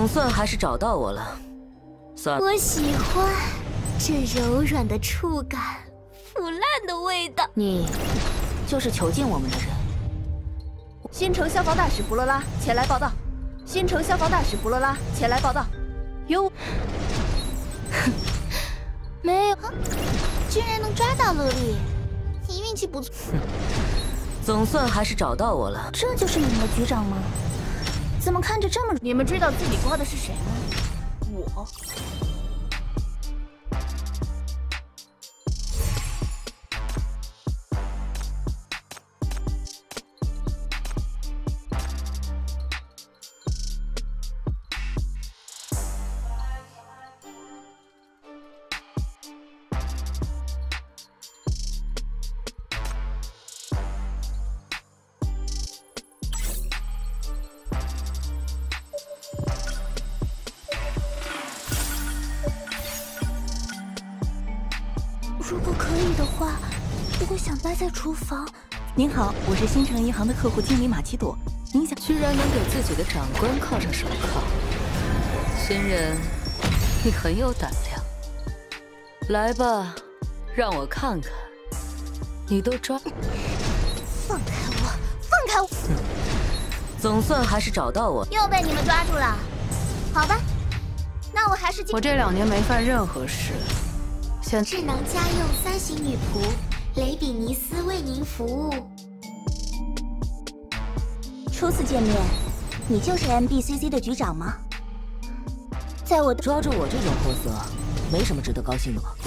总算还是找到我了。算了， 我喜欢这柔软的触感，腐烂的味道。 你就是囚禁我们的人。 新城消防大使弗罗拉前来报道。新城消防大使弗罗拉前来报道。有。 没有，居然能抓到乐莉，你运气不错。 总算还是找到我了。 这就是你们的局长吗？怎么看着这么…… 你们知道自己刮的是谁吗？我。 如果可以的话，我想待在厨房。 您好，我是新城银行的客户经理马奇朵。您想居然能给自己的长官铐上手铐，新人，你很有胆量。来吧，让我看看，你都抓…… 放开我！放开我！ 总算还是找到我， 又被你们抓住了。好吧，那我还是我这2年没犯任何事。 智能家用3型女仆雷比尼斯为您服务。 初次见面，你就是 MBCC 的局长吗？在我的抓住我这种货色，没什么值得高兴的吧？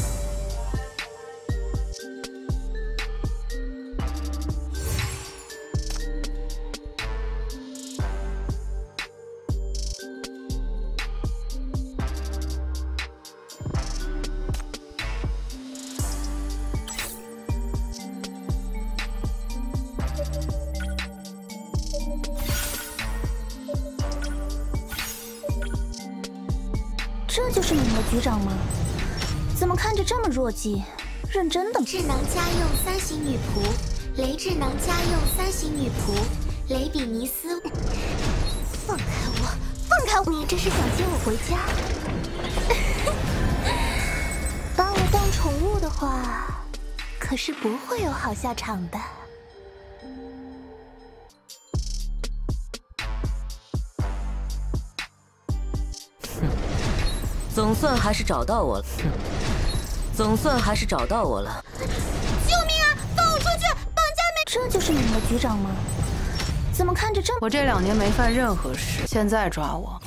这就是你们的局长吗？怎么看着这么弱鸡？认真的吗？ 智能家用3型女仆智能家用3型女仆雷比尼斯。放开我！放开我！ 你这是想接我回家？把我当宠物的话，可是不会有好下场的。 总算还是找到我了，总算还是找到我了。 救命啊！放我出去！绑架没？ 这就是你们的局长吗？怎么看着这…… 我这2年没犯任何事，现在抓我。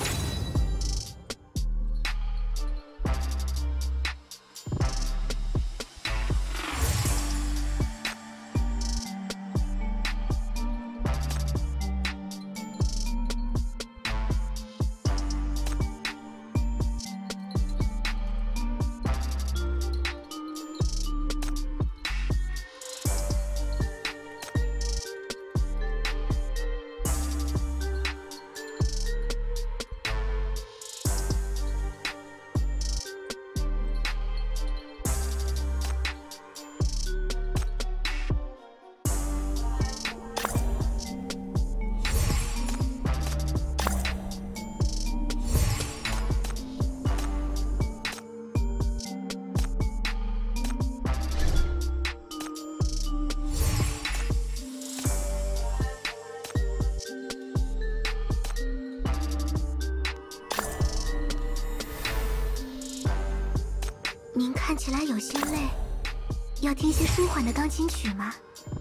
您看起来有些累，要听些舒缓的钢琴曲吗？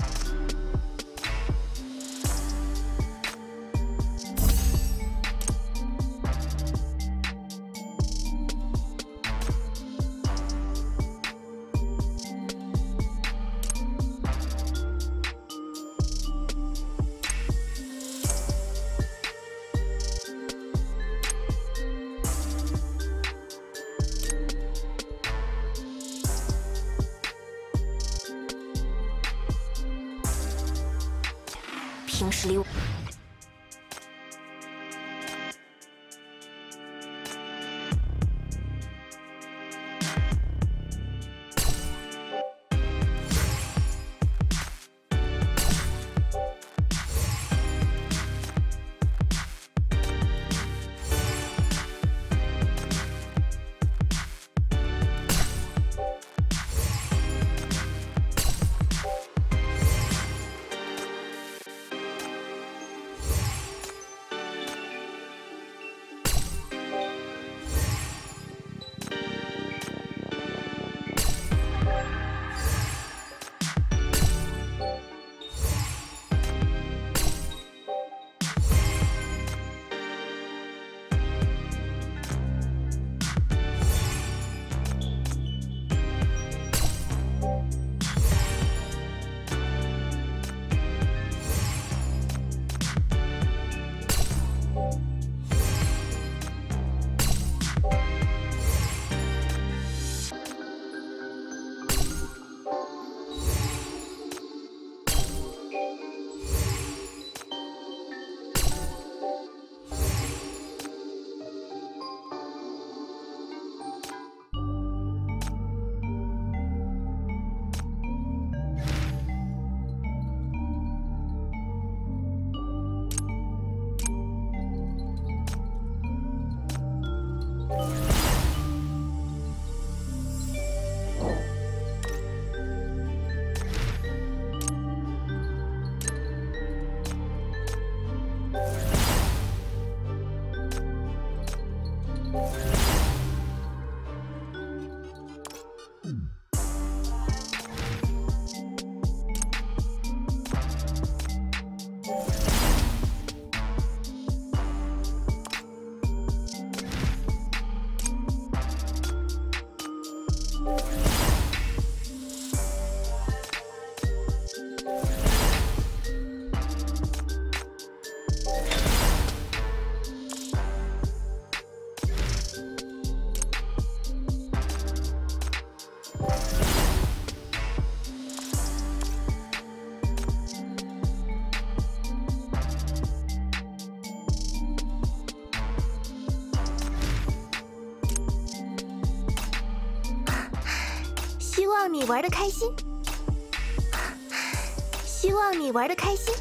平时离我。 希望你玩得开心，希望你玩得开心。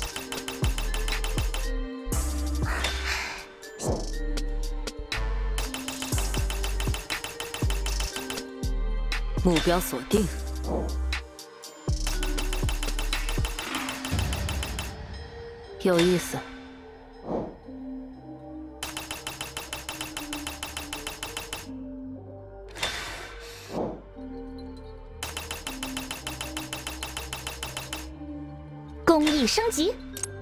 目标锁定。有意思。 工艺升级。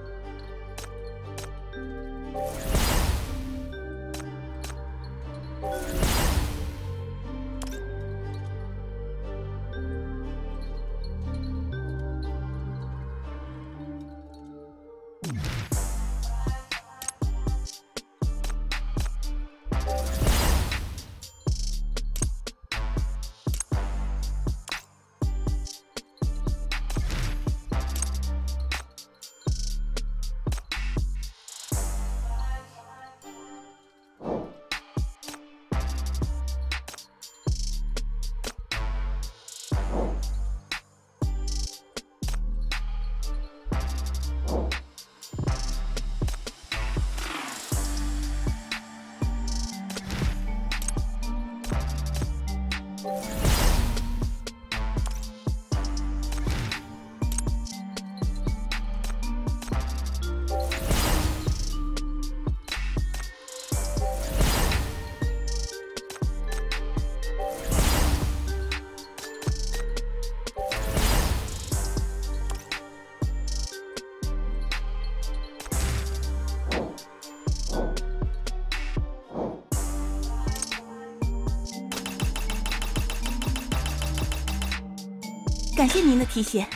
感谢您的提携。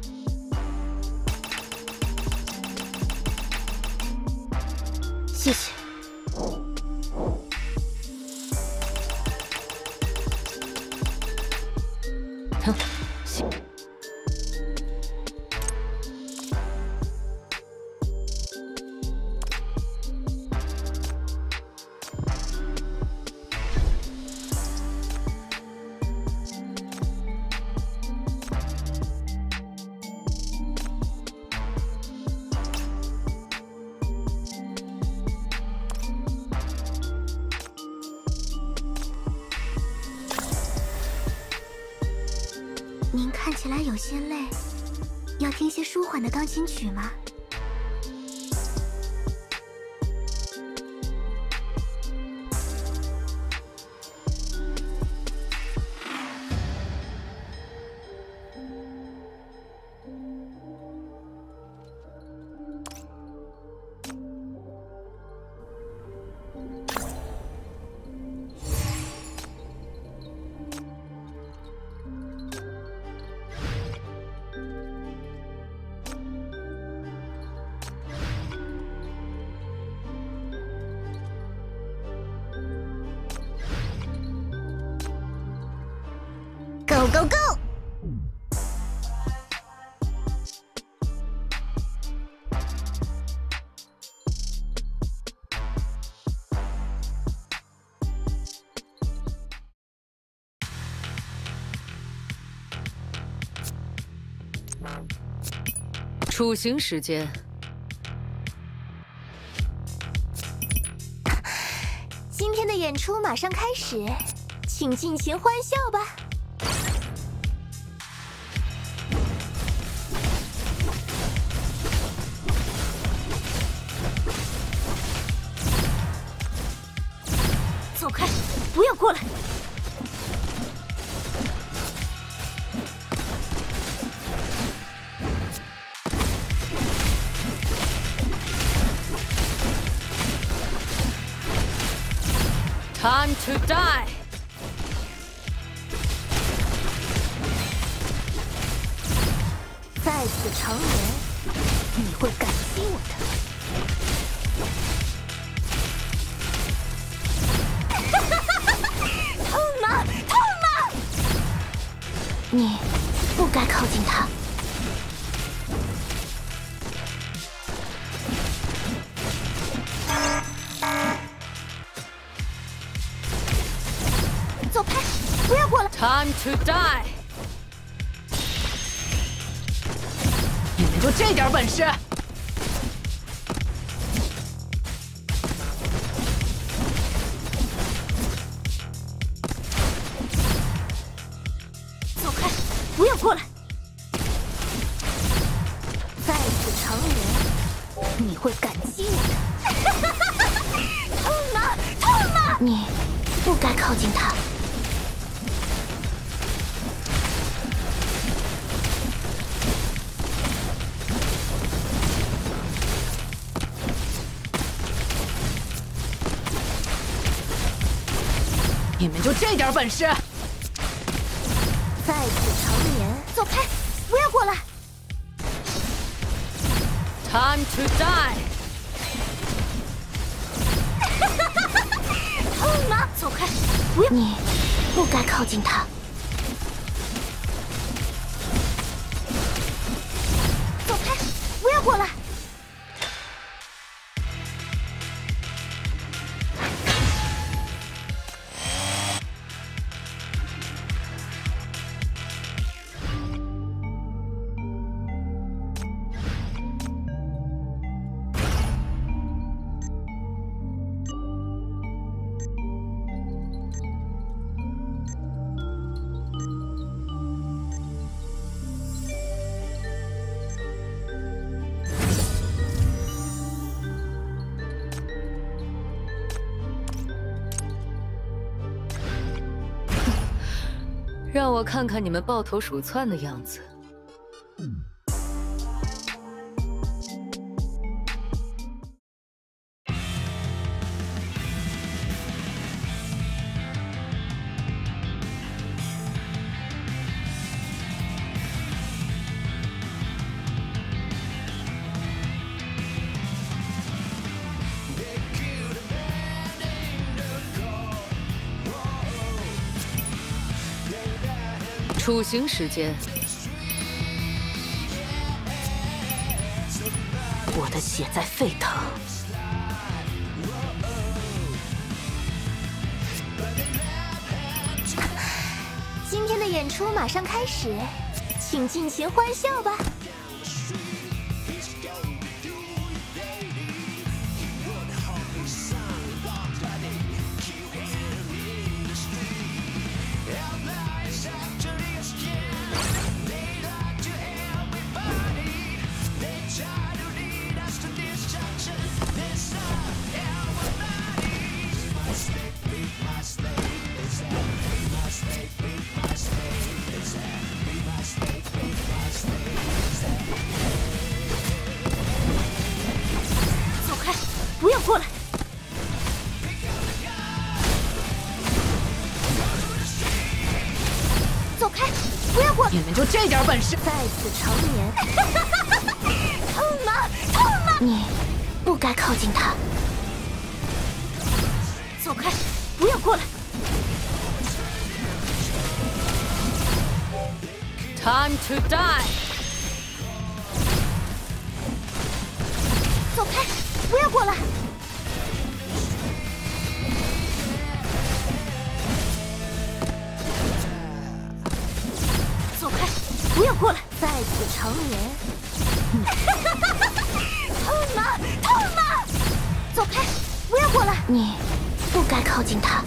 谢谢。 哼，行。 您看起来有些累，要听些舒缓的钢琴曲吗？Go go go！ 处刑时间。 今天的演出马上开始，请尽情欢笑吧。 走开！不要过来！ Time to die！ 在此长眠，你会感激我的。痛吗？痛吗？你不该靠近他。走开！不要过来 ！Time to die！ 你们就这点本事？ 走开！不要过来！在此长眠，你会感激我的。痛吗？痛吗？你不该靠近他。 你们就这点本事？ 在此长眠，走开！不要过来 ！Time to die！ 痛吗？走开！不要！你不该靠近他。走开！不要过来！ 让我看看你们抱头鼠窜的样子。处刑时间， 我的血在沸腾。 今天的演出马上开始，请尽情欢笑吧。走开！不要过来！走开！不要过来！ 你们就这点本事？ 在此长眠，痛吗？痛吗？你不该靠近他。走开！不要过来！ Time to die！ 走开！不要过来！走开！不要过来！在此长眠，痛吗？痛吗？走开！不要过来！你不该靠近他。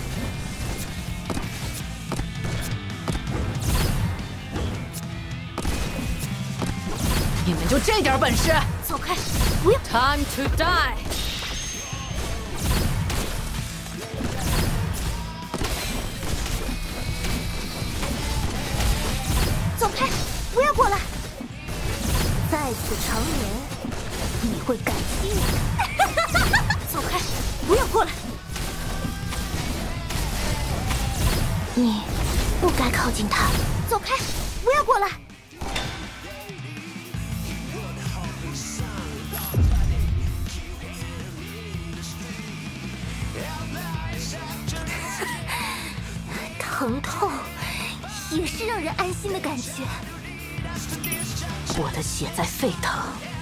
你们就这点本事？ 走开！不要 ！Time to die！ 走开！不要过来！在此长眠，你会感激我的。走开！不要过来！你不该靠近他。走开！不要过来！疼痛也是让人安心的感觉。 我的血在沸腾。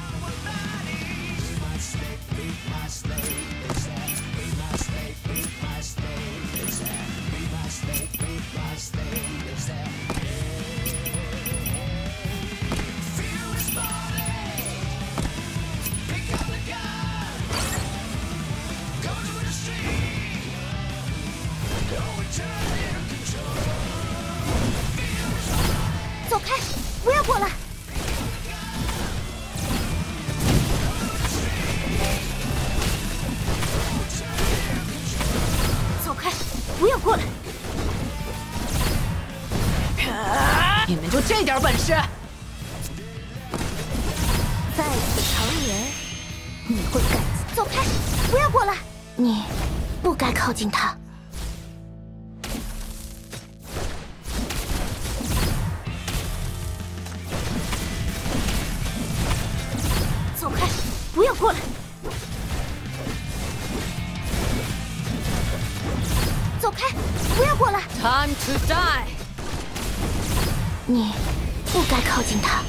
走开！不要过来！走开！不要过来！ 你们就这点本事？ 在此长眠，你会感激。走开！不要过来！你不该靠近他。走开！不要过来！走开！不要过来 Time to die！ 你不该靠近他。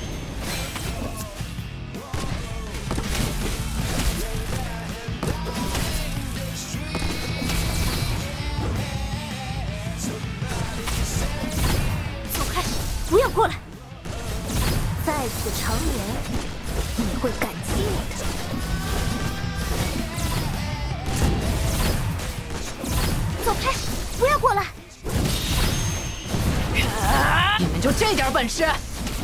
走开！不要过来！在此长眠，你会感激我的。走开！不要过来！ 你们就这点本事？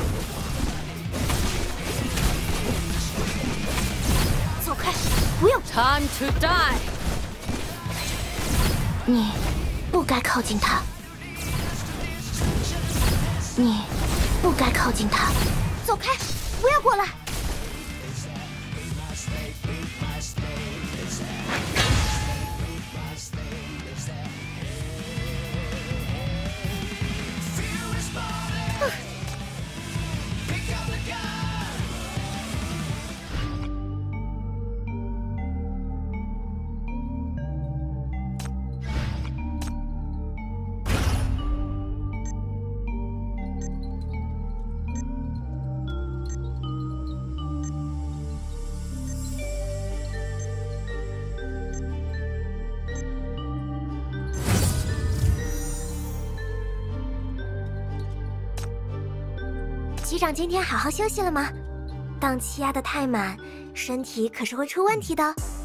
走开！不要！ Time to die！ 你不该靠近他。你不该靠近他。走开！不要过来！局长今天好好休息了吗？档期压得太满，身体可是会出问题的。